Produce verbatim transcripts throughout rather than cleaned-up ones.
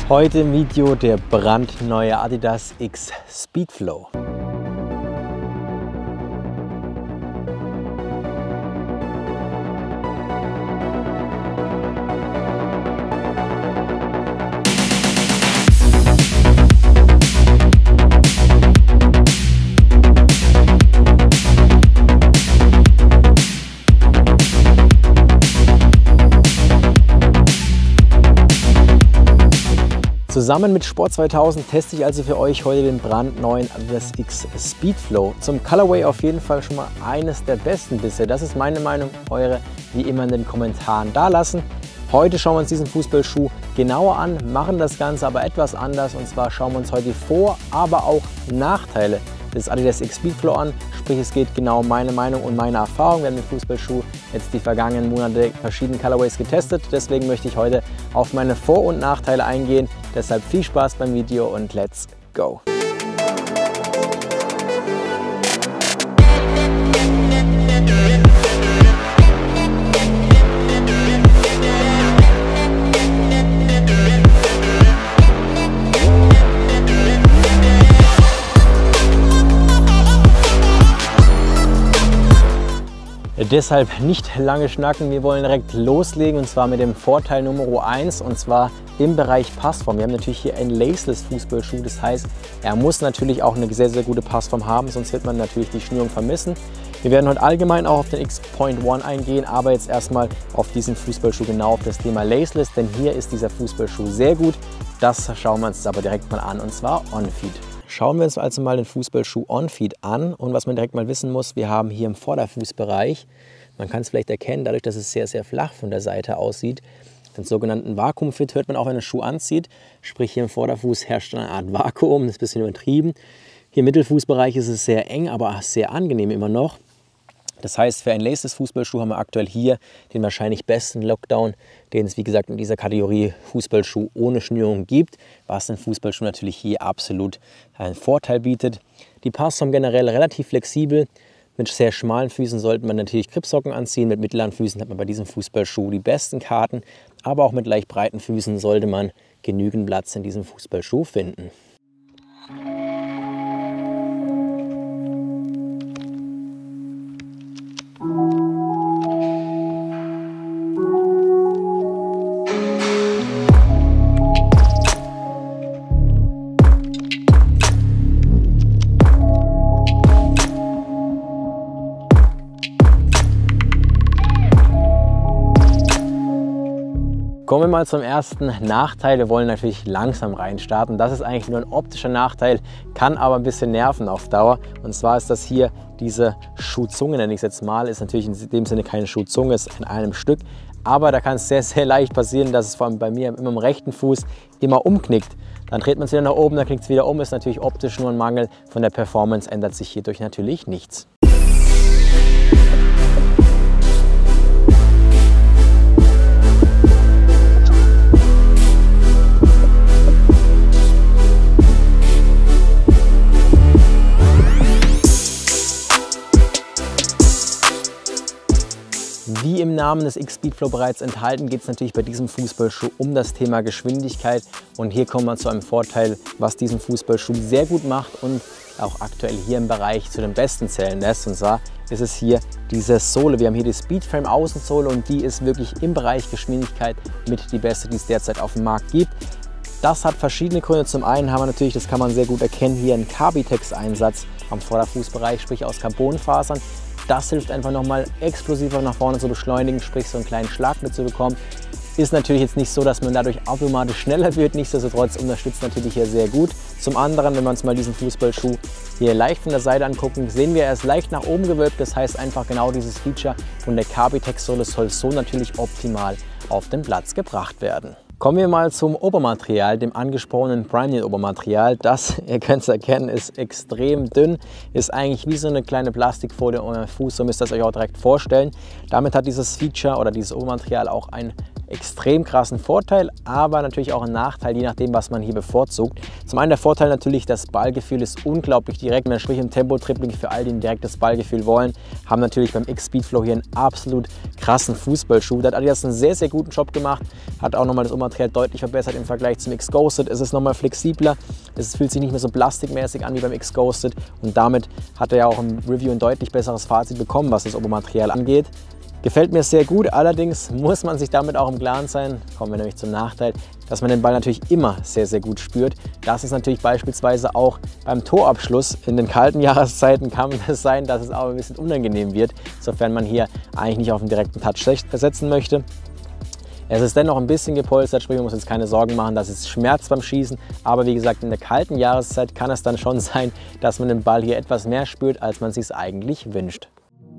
Heute im Video der brandneue Adidas X Speedflow. Zusammen mit Sport zweitausend teste ich also für euch heute den brandneuen Adidas X Speedflow. Zum Colorway auf jeden Fall schon mal eines der besten bisher. Das ist meine Meinung, eure wie immer in den Kommentaren dalassen. Heute schauen wir uns diesen Fußballschuh genauer an, machen das Ganze aber etwas anders. Und zwar schauen wir uns heute die Vor-, aber auch Nachteile des Adidas X Speedflow an. Sprich, es geht genau um meine Meinung und meine Erfahrung. Wir haben den Fußballschuh jetzt die vergangenen Monate verschiedene Colorways getestet. Deswegen möchte ich heute auf meine Vor- und Nachteile eingehen. Deshalb viel Spaß beim Video und let's go! Deshalb nicht lange schnacken, wir wollen direkt loslegen und zwar mit dem Vorteil Nummer eins und zwar im Bereich Passform. Wir haben natürlich hier einen Laceless Fußballschuh, das heißt, er muss natürlich auch eine sehr, sehr gute Passform haben, sonst wird man natürlich die Schnürung vermissen. Wir werden heute allgemein auch auf den X eins eingehen, aber jetzt erstmal auf diesen Fußballschuh, genau auf das Thema Laceless, denn hier ist dieser Fußballschuh sehr gut. Das schauen wir uns aber direkt mal an und zwar On-Feet. Schauen wir uns also mal den Fußballschuh On-Feet an und was man direkt mal wissen muss, wir haben hier im Vorderfußbereich, man kann es vielleicht erkennen, dadurch, dass es sehr, sehr flach von der Seite aussieht, den sogenannten Vakuum-Fit hört man auch, wenn man den Schuh anzieht, sprich hier im Vorderfuß herrscht eine Art Vakuum, das ist ein bisschen übertrieben. Hier im Mittelfußbereich ist es sehr eng, aber sehr angenehm immer noch. Das heißt, für einen Laceless Fußballschuh haben wir aktuell hier den wahrscheinlich besten Lockdown, den es wie gesagt in dieser Kategorie Fußballschuh ohne Schnürung gibt, was den Fußballschuh natürlich hier absolut einen Vorteil bietet. Die Passform generell relativ flexibel. Mit sehr schmalen Füßen sollte man natürlich Gripsocken anziehen, mit mittleren Füßen hat man bei diesem Fußballschuh die besten Karten, aber auch mit leicht breiten Füßen sollte man genügend Platz in diesem Fußballschuh finden. Kommen wir mal zum ersten Nachteil. Wir wollen natürlich langsam reinstarten. Das ist eigentlich nur ein optischer Nachteil, kann aber ein bisschen nerven auf Dauer. Und zwar ist das hier diese Schuhzunge, nenne ich es jetzt mal. Ist natürlich in dem Sinne keine Schuhzunge, ist in einem Stück. Aber da kann es sehr, sehr leicht passieren, dass es vor allem bei mir immer am rechten Fuß immer umknickt. Dann dreht man es wieder nach oben, dann knickt es wieder um. Ist natürlich optisch nur ein Mangel. Von der Performance ändert sich hierdurch natürlich nichts. Wie im Namen des X Speedflow bereits enthalten, geht es natürlich bei diesem Fußballschuh um das Thema Geschwindigkeit. Und hier kommen wir zu einem Vorteil, was diesen Fußballschuh sehr gut macht und auch aktuell hier im Bereich zu den besten zählen lässt. Und zwar ist es hier diese Sohle. Wir haben hier die Speedframe Außensohle und die ist wirklich im Bereich Geschwindigkeit mit die beste, die es derzeit auf dem Markt gibt. Das hat verschiedene Gründe. Zum einen haben wir natürlich, das kann man sehr gut erkennen, hier einen Carbitex-Einsatz am Vorderfußbereich, sprich aus Carbonfasern. Das hilft einfach nochmal explosiver nach vorne zu beschleunigen, sprich so einen kleinen Schlag mitzubekommen. Ist natürlich jetzt nicht so, dass man dadurch automatisch schneller wird, nichtsdestotrotz unterstützt natürlich hier sehr gut. Zum anderen, wenn wir uns mal diesen Fußballschuh hier leicht von der Seite angucken, sehen wir, er ist leicht nach oben gewölbt. Das heißt einfach genau dieses Feature von der Carbitex-Sohle soll so natürlich optimal auf den Platz gebracht werden. Kommen wir mal zum Obermaterial, dem angesprochenen Primeknit-Obermaterial. Das, ihr könnt es erkennen, ist extrem dünn, ist eigentlich wie so eine kleine Plastikfolie um euren Fuß, so müsst ihr es euch auch direkt vorstellen. Damit hat dieses Feature oder dieses Obermaterial auch ein extrem krassen Vorteil, aber natürlich auch einen Nachteil, je nachdem, was man hier bevorzugt. Zum einen der Vorteil natürlich, das Ballgefühl ist unglaublich direkt. Man spricht im Tempo-Tripling für all die, die direkt das Ballgefühl wollen, haben natürlich beim X-Speedflow hier einen absolut krassen Fußballschuh. Da hat Adidas einen sehr, sehr guten Job gemacht, hat auch nochmal das Obermaterial deutlich verbessert im Vergleich zum X-Ghosted. Es ist nochmal flexibler, es fühlt sich nicht mehr so plastikmäßig an wie beim X-Ghosted und damit hat er ja auch im Review ein deutlich besseres Fazit bekommen, was das Obermaterial angeht. Gefällt mir sehr gut, allerdings muss man sich damit auch im Klaren sein, kommen wir nämlich zum Nachteil, dass man den Ball natürlich immer sehr, sehr gut spürt. Das ist natürlich beispielsweise auch beim Torabschluss. In den kalten Jahreszeiten kann es sein, dass es auch ein bisschen unangenehm wird, sofern man hier eigentlich nicht auf einen direkten Touch setzen möchte. Es ist dennoch ein bisschen gepolstert, sprich man muss jetzt keine Sorgen machen, dass es schmerzt beim Schießen. Aber wie gesagt, in der kalten Jahreszeit kann es dann schon sein, dass man den Ball hier etwas mehr spürt, als man sich es eigentlich wünscht.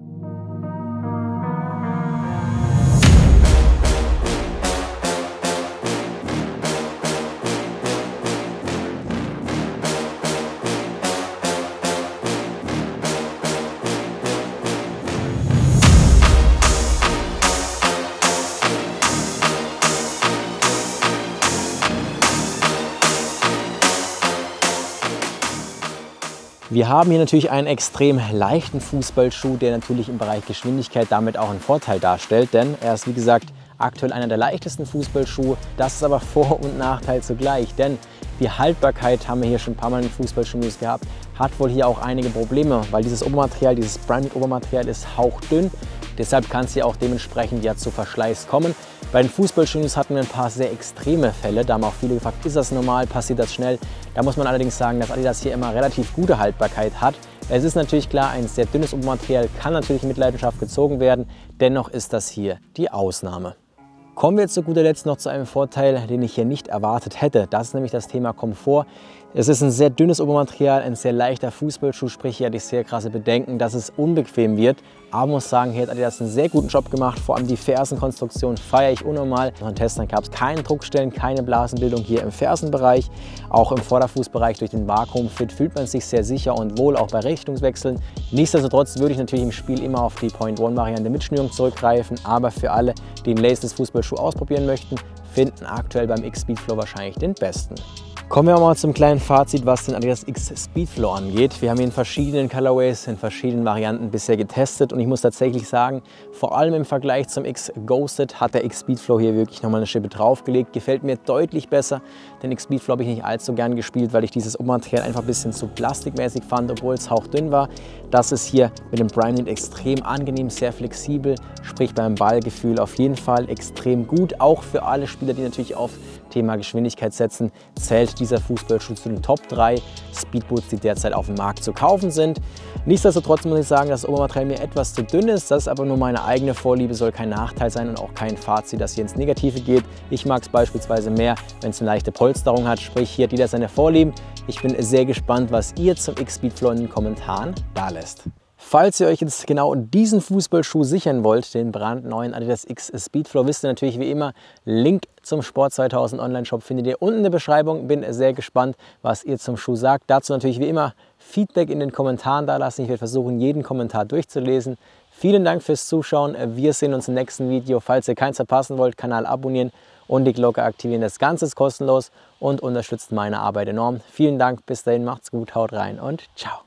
Wir haben hier natürlich einen extrem leichten Fußballschuh, der natürlich im Bereich Geschwindigkeit damit auch einen Vorteil darstellt, denn er ist wie gesagt aktuell einer der leichtesten Fußballschuhe. Das ist aber Vor- und Nachteil zugleich, denn die Haltbarkeit haben wir hier schon ein paar Mal in Fußballschuhen gehabt, hat wohl hier auch einige Probleme, weil dieses Obermaterial, dieses Branded-Obermaterial ist hauchdünn. Deshalb kann es hier auch dementsprechend ja zu Verschleiß kommen. Bei den Fußballschuhen hatten wir ein paar sehr extreme Fälle. Da haben auch viele gefragt, ist das normal, passiert das schnell? Da muss man allerdings sagen, dass Adidas hier immer relativ gute Haltbarkeit hat. Es ist natürlich klar, ein sehr dünnes Obermaterial kann natürlich mit Leidenschaft gezogen werden. Dennoch ist das hier die Ausnahme. Kommen wir jetzt zu guter Letzt noch zu einem Vorteil, den ich hier nicht erwartet hätte. Das ist nämlich das Thema Komfort. Es ist ein sehr dünnes Obermaterial, ein sehr leichter Fußballschuh, sprich hier hatte ich sehr krasse Bedenken, dass es unbequem wird. Aber muss sagen, hier hat Adidas einen sehr guten Job gemacht. Vor allem die Fersenkonstruktion feiere ich unnormal. Von Testern gab es keine Druckstellen, keine Blasenbildung hier im Fersenbereich. Auch im Vorderfußbereich durch den Vakuum-Fit fühlt man sich sehr sicher und wohl, auch bei Richtungswechseln. Nichtsdestotrotz würde ich natürlich im Spiel immer auf die Point-One-Variante mit Schnürung zurückgreifen. Aber für alle, die den Laceless Fußballschuh ausprobieren möchten, finden aktuell beim X-Speedflow wahrscheinlich den besten. Kommen wir mal zum kleinen Fazit, was den Adidas X-Speedflow angeht. Wir haben ihn in verschiedenen Colorways, in verschiedenen Varianten bisher getestet und ich muss tatsächlich sagen, vor allem im Vergleich zum X-Ghosted hat der X-Speedflow hier wirklich nochmal eine Schippe draufgelegt. Gefällt mir deutlich besser. Den X-Speedflow habe ich nicht allzu gern gespielt, weil ich dieses Obermaterial einfach ein bisschen zu plastikmäßig fand, obwohl es hauchdünn war. Das ist hier mit dem Primeknit extrem angenehm, sehr flexibel, sprich beim Ballgefühl auf jeden Fall extrem gut. Auch für alle Spieler, die natürlich auf Thema Geschwindigkeit setzen, zählt dieser Fußballschuh zu den Top drei Speedboots, die derzeit auf dem Markt zu kaufen sind. Nichtsdestotrotz muss ich sagen, dass das Obermaterial mir etwas zu dünn ist. Das ist aber nur meine eigene Vorliebe, soll kein Nachteil sein und auch kein Fazit, das hier ins Negative geht. Ich mag es beispielsweise mehr, wenn es eine leichte Polsterung hat, sprich hier hat jeder seine Vorlieben. Ich bin sehr gespannt, was ihr zum X-Speedflow in den Kommentaren da lässt. Falls ihr euch jetzt genau diesen Fußballschuh sichern wollt, den brandneuen Adidas X-Speedflow, wisst ihr natürlich wie immer, Link zum Sport zweitausend Online-Shop findet ihr unten in der Beschreibung. Bin sehr gespannt, was ihr zum Schuh sagt. Dazu natürlich wie immer Feedback in den Kommentaren da lassen. Ich werde versuchen, jeden Kommentar durchzulesen. Vielen Dank fürs Zuschauen. Wir sehen uns im nächsten Video. Falls ihr keins verpassen wollt, Kanal abonnieren und die Glocke aktivieren. Das Ganze ist kostenlos und unterstützt meine Arbeit enorm. Vielen Dank, bis dahin, macht's gut, haut rein und ciao.